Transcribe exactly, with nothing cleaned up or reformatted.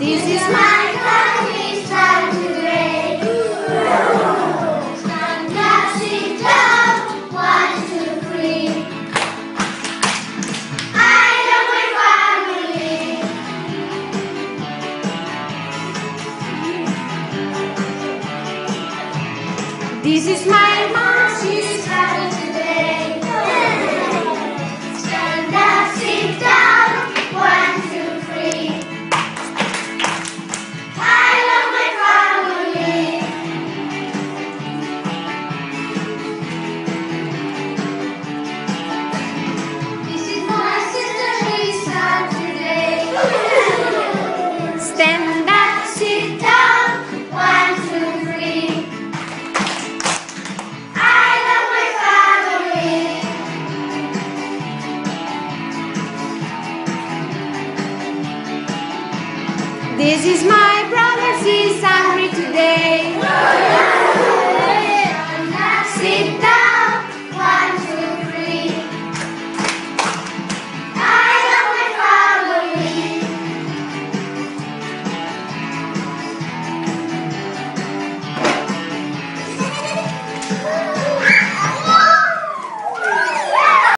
This is my country, stand today. Stand up, sit down, one, two, three. I love my family. This is my marching stand today. Stand up, sit down, one, two, three. I love my family. This is my sister, she stand today. Stand up, sit down, one, two, three. I love my family. This is my